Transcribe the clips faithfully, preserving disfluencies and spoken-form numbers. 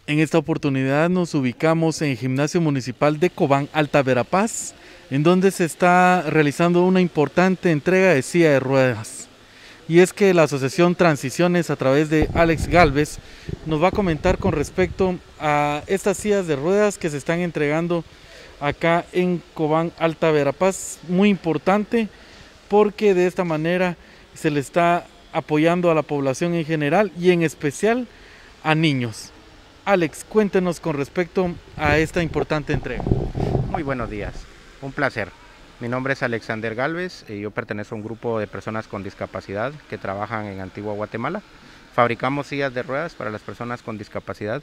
En esta oportunidad nos ubicamos en el Gimnasio Municipal de Cobán, Alta Verapaz, en donde se está realizando una importante entrega de silla de ruedas. Y es que la Asociación Transiciones, a través de Alex Galvez, nos va a comentar con respecto a estas sillas de ruedas que se están entregando acá en Cobán, Alta Verapaz. Muy importante porque de esta manera se le está apoyando a la población en general y en especial a niños. Alex, cuéntenos con respecto a esta importante entrega. Muy buenos días, un placer. Mi nombre es Alexander Galvez y yo pertenezco a un grupo de personas con discapacidad que trabajan en Antigua Guatemala. Fabricamos sillas de ruedas para las personas con discapacidad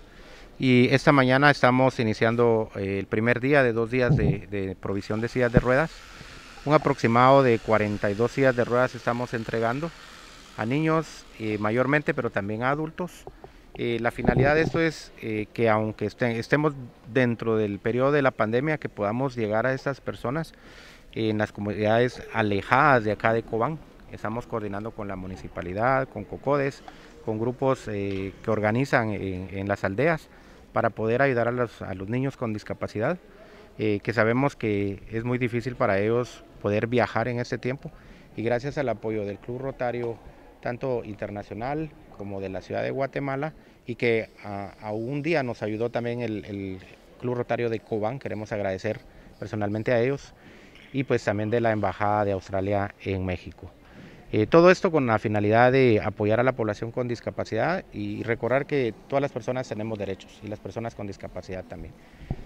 y esta mañana estamos iniciando el primer día de dos días de, de provisión de sillas de ruedas. Un aproximado de cuarenta y dos sillas de ruedas estamos entregando a niños eh, mayormente, pero también a adultos. Eh, la finalidad de esto es eh, que aunque este, estemos dentro del periodo de la pandemia, que podamos llegar a estas personas eh, en las comunidades alejadas de acá de Cobán. Estamos coordinando con la municipalidad, con COCODES, con grupos eh, que organizan en, en las aldeas para poder ayudar a los, a los niños con discapacidad, eh, que sabemos que es muy difícil para ellos poder viajar en este tiempo, y gracias al apoyo del Club Rotario, tanto internacional como de la ciudad de Guatemala, y que a, a un día nos ayudó también el, el Club Rotario de Cobán. Queremos agradecer personalmente a ellos, y pues también de la Embajada de Australia en México. Eh, todo esto con la finalidad de apoyar a la población con discapacidad y recordar que todas las personas tenemos derechos, y las personas con discapacidad también.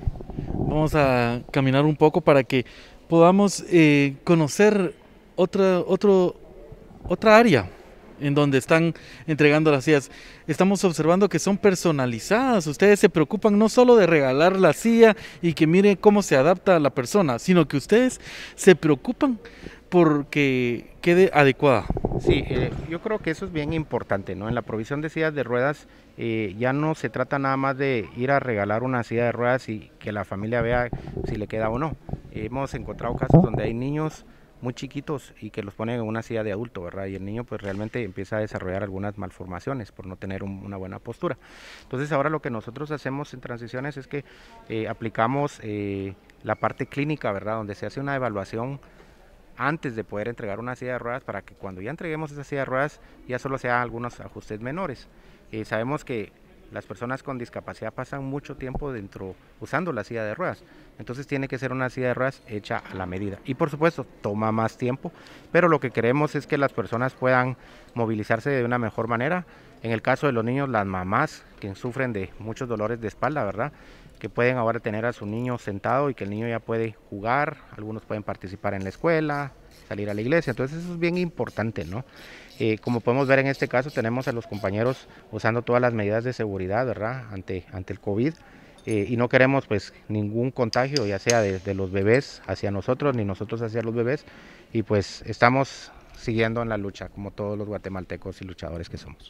Vamos a caminar un poco para que podamos eh, conocer otra, otro, otra área en donde están entregando las sillas. Estamos observando que son personalizadas. Ustedes se preocupan no solo de regalar la silla y que mire cómo se adapta a la persona, sino que ustedes se preocupan porque quede adecuada. Sí, eh, yo creo que eso es bien importante, ¿no? En la provisión de sillas de ruedas eh, ya no se trata nada más de ir a regalar una silla de ruedas y que la familia vea si le queda o no. Eh, hemos encontrado casos donde hay niños muy chiquitos y que los ponen en una silla de adulto, ¿verdad? Y el niño pues realmente empieza a desarrollar algunas malformaciones por no tener un, una buena postura. Entonces ahora lo que nosotros hacemos en Transiciones es que eh, aplicamos eh, la parte clínica, ¿verdad? Donde se hace una evaluación antes de poder entregar una silla de ruedas, para que cuando ya entreguemos esa silla de ruedas ya solo sean algunos ajustes menores. Eh, sabemos que las personas con discapacidad pasan mucho tiempo dentro usando la silla de ruedas, entonces tiene que ser una silla de ruedas hecha a la medida, y por supuesto toma más tiempo, pero lo que queremos es que las personas puedan movilizarse de una mejor manera. En el caso de los niños, las mamás que sufren de muchos dolores de espalda, ¿verdad?, que pueden ahora tener a su niño sentado y que el niño ya puede jugar, algunos pueden participar en la escuela, salir a la iglesia, entonces eso es bien importante, ¿no? Eh, como podemos ver en este caso, tenemos a los compañeros usando todas las medidas de seguridad, ¿verdad?, ante, ante el COVID, eh, y no queremos pues ningún contagio, ya sea de, de los bebés hacia nosotros, ni nosotros hacia los bebés, y pues estamos siguiendo en la lucha, como todos los guatemaltecos y luchadores que somos.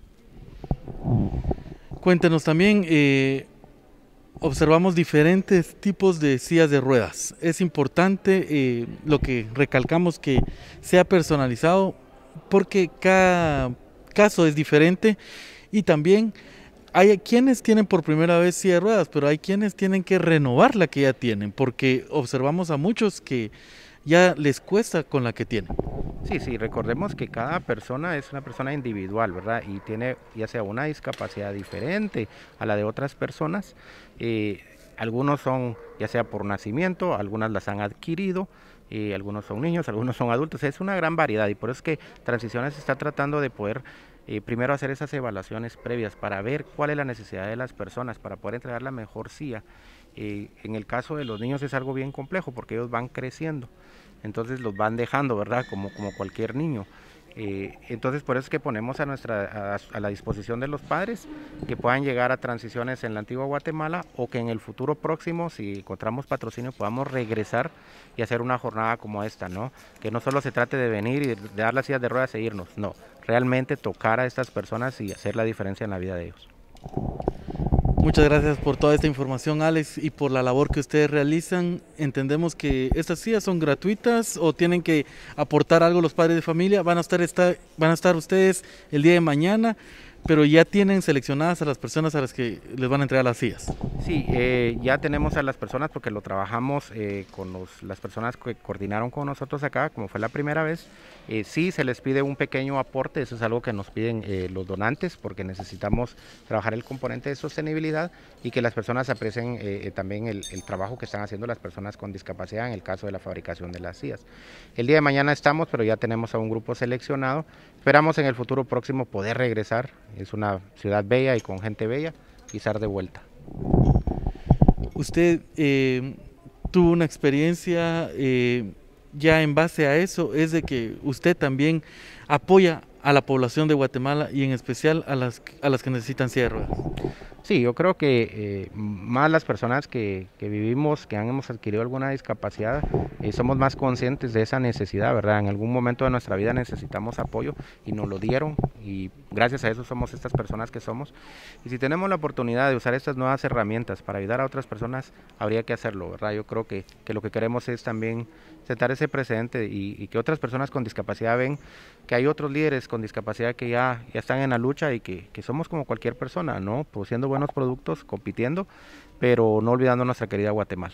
Cuéntenos también, eh, observamos diferentes tipos de sillas de ruedas. Es importante eh, lo que recalcamos, que sea personalizado, porque cada caso es diferente, y también hay quienes tienen por primera vez silla de ruedas, pero hay quienes tienen que renovar la que ya tienen, porque observamos a muchos que ya les cuesta con la que tienen. Sí, sí, recordemos que cada persona es una persona individual, ¿verdad? Y tiene ya sea una discapacidad diferente a la de otras personas. Eh, algunos son ya sea por nacimiento, algunas las han adquirido, eh, algunos son niños, algunos son adultos. Es una gran variedad, y por eso es que Transiciones está tratando de poder eh, primero hacer esas evaluaciones previas para ver cuál es la necesidad de las personas, para poder entregar la mejor silla. Eh, en el caso de los niños es algo bien complejo porque ellos van creciendo, entonces los van dejando, ¿verdad? Como, como cualquier niño. Eh, entonces por eso es que ponemos a, nuestra, a, a la disposición de los padres que puedan llegar a Transiciones en la Antigua Guatemala, o que en el futuro próximo, si encontramos patrocinio, podamos regresar y hacer una jornada como esta, ¿no? Que no solo se trate de venir y de dar las sillas de ruedas e irnos, no, realmente tocar a estas personas y hacer la diferencia en la vida de ellos. Muchas gracias por toda esta información, Alex, y por la labor que ustedes realizan. Entendemos que estas sillas son gratuitas, o tienen que aportar algo los padres de familia. Van a estar, esta, van a estar ustedes el día de mañana pero ya tienen seleccionadas a las personas a las que les van a entregar las sillas. Sí, eh, ya tenemos a las personas porque lo trabajamos eh, con los, las personas que coordinaron con nosotros acá, como fue la primera vez. Eh, sí, se les pide un pequeño aporte, eso es algo que nos piden eh, los donantes porque necesitamos trabajar el componente de sostenibilidad y que las personas aprecien eh, también el, el trabajo que están haciendo las personas con discapacidad en el caso de la fabricación de las sillas. El día de mañana estamos, pero ya tenemos a un grupo seleccionado. Esperamos en el futuro próximo poder regresar. Es una ciudad bella y con gente bella y estar de vuelta. Usted eh, tuvo una experiencia eh, ya en base a eso, es de que usted también apoya a la población de Guatemala y en especial a las, a las que necesitan silla de ruedas. Sí, yo creo que eh, más las personas que, que vivimos, que han, hemos adquirido alguna discapacidad, eh, somos más conscientes de esa necesidad, ¿verdad? En algún momento de nuestra vida necesitamos apoyo y nos lo dieron y gracias a eso somos estas personas que somos. Y si tenemos la oportunidad de usar estas nuevas herramientas para ayudar a otras personas, habría que hacerlo, ¿verdad? Yo creo que, que lo que queremos es también sentar ese precedente y, y que otras personas con discapacidad ven que hay otros líderes con discapacidad que ya, ya están en la lucha y que, que somos como cualquier persona, ¿no? Produciendo buenos productos, compitiendo, pero no olvidando nuestra querida Guatemala.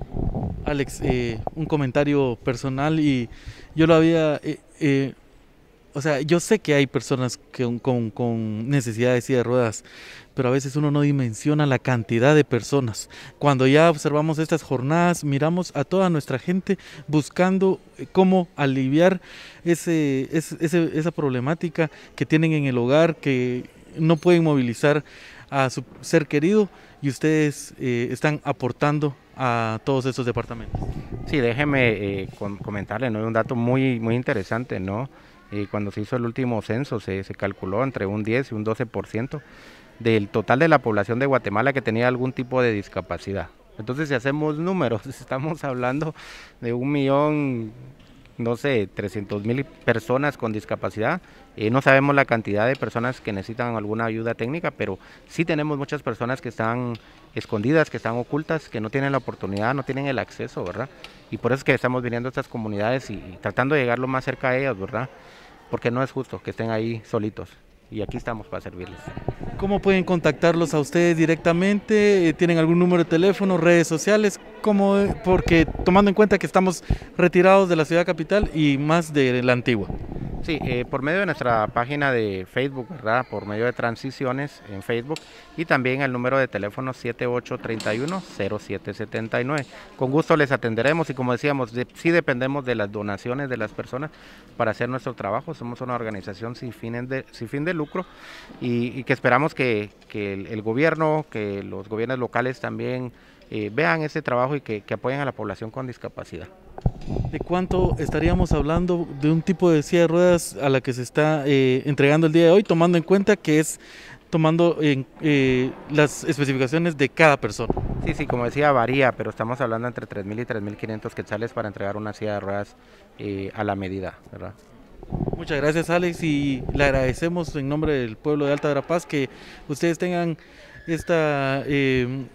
Alex, eh, un comentario personal y yo lo había, eh, eh, o sea, yo sé que hay personas que, con, con necesidad de silla de ruedas, pero a veces uno no dimensiona la cantidad de personas. Cuando ya observamos estas jornadas, miramos a toda nuestra gente buscando cómo aliviar ese, ese, ese, esa problemática que tienen en el hogar, que no pueden movilizar a su ser querido y ustedes eh, están aportando a todos estos departamentos. Sí, déjeme eh, com comentarle, ¿no? Un dato muy, muy interesante, ¿no? Eh, cuando se hizo el último censo se, se calculó entre un diez y un doce por ciento del total de la población de Guatemala que tenía algún tipo de discapacidad. Entonces, si hacemos números, estamos hablando de un millón, no sé, trescientos mil personas con discapacidad. Eh, no sabemos la cantidad de personas que necesitan alguna ayuda técnica, pero sí tenemos muchas personas que están escondidas, que están ocultas, que no tienen la oportunidad, no tienen el acceso, ¿verdad? Y por eso es que estamos viniendo a estas comunidades y, y tratando de llegar lo más cerca a ellas, ¿verdad? Porque no es justo que estén ahí solitos. Y aquí estamos para servirles. ¿Cómo pueden contactarlos a ustedes directamente? ¿Tienen algún número de teléfono, redes sociales? ¿Cómo? Porque tomando en cuenta que estamos retirados de la ciudad capital y más de la antigua. Sí, eh, por medio de nuestra página de Facebook, ¿verdad? Por medio de Transiciones en Facebook y también el número de teléfono siete ocho tres uno cero siete siete nueve. Con gusto les atenderemos y como decíamos, de, sí dependemos de las donaciones de las personas para hacer nuestro trabajo. Somos una organización sin fin de, sin fin de lucro y, y que esperamos que, que el, el gobierno, que los gobiernos locales también eh, vean ese trabajo y que, que apoyen a la población con discapacidad. ¿De cuánto estaríamos hablando de un tipo de silla de ruedas a la que se está eh, entregando el día de hoy, tomando en cuenta que es tomando en, eh, las especificaciones de cada persona? Sí, sí, como decía, varía, pero estamos hablando entre tres mil y tres mil quinientos quetzales para entregar una silla de ruedas eh, a la medida, ¿verdad? Muchas gracias, Alex, y le agradecemos en nombre del pueblo de Alta Verapaz que ustedes tengan esta... Eh,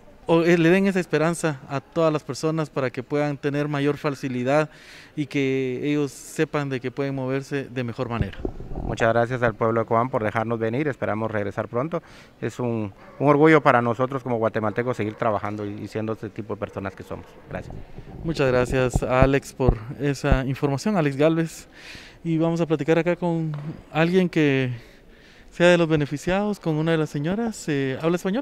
o le den esa esperanza a todas las personas para que puedan tener mayor facilidad y que ellos sepan de que pueden moverse de mejor manera. Muchas gracias al pueblo de Cobán por dejarnos venir, esperamos regresar pronto. Es un, un orgullo para nosotros como guatemaltecos seguir trabajando y siendo este tipo de personas que somos. Gracias. Muchas gracias a Alex por esa información, Alex Galvez. Y vamos a platicar acá con alguien que sea de los beneficiados, con una de las señoras. Eh, ¿Habla español?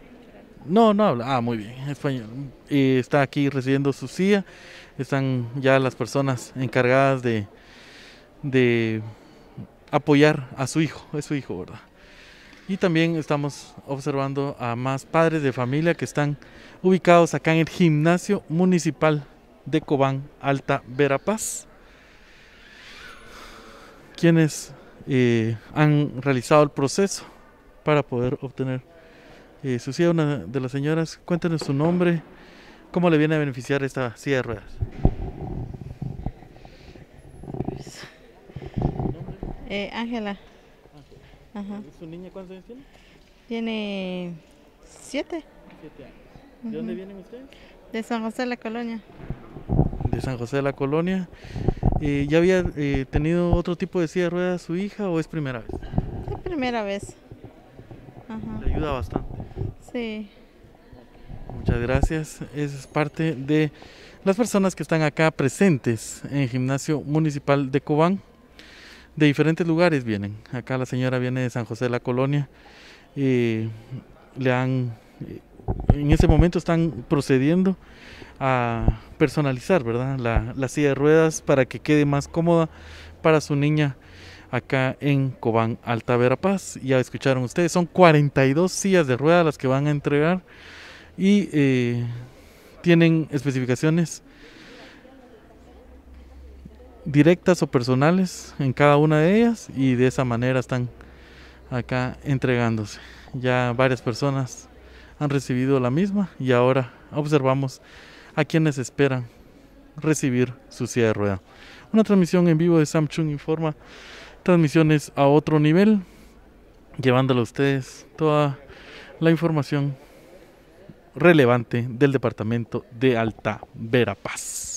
No, no habla. Ah, muy bien, español. Y está aquí recibiendo su silla. Están ya las personas encargadas de, de apoyar a su hijo. Es su hijo, ¿verdad? Y también estamos observando a más padres de familia que están ubicados acá en el gimnasio municipal de Cobán, Alta Verapaz, quienes eh, han realizado el proceso para poder obtener Eh, su silla. Una de las señoras, cuéntenos su nombre, cómo le viene a beneficiar esta silla de ruedas. Eh, Ángela. Ajá. ¿Su niña cuántos años tiene? Tiene siete. Siete años. ¿De uh-huh. dónde vienen ustedes? De San José de la Colonia. De San José de la Colonia. Eh, ¿Ya había eh, tenido otro tipo de silla de ruedas su hija o es primera vez? primera vez. Ajá. Le ayuda bastante. Sí. Muchas gracias. Esa es parte de las personas que están acá presentes en el Gimnasio Municipal de Cobán. De diferentes lugares vienen. Acá la señora viene de San José de la Colonia. Eh, le han, en ese momento están procediendo a personalizar, ¿verdad? La, la silla de ruedas para que quede más cómoda para su niña acá en Cobán, Alta Verapaz. Ya escucharon ustedes, son cuarenta y dos sillas de ruedas las que van a entregar y eh, tienen especificaciones directas o personales en cada una de ellas y de esa manera están acá entregándose. Ya varias personas han recibido la misma y ahora observamos a quienes esperan recibir su silla de rueda. Una transmisión en vivo de Samsung Informa, transmisiones a otro nivel, llevándole a ustedes toda la información relevante del departamento de Alta Verapaz.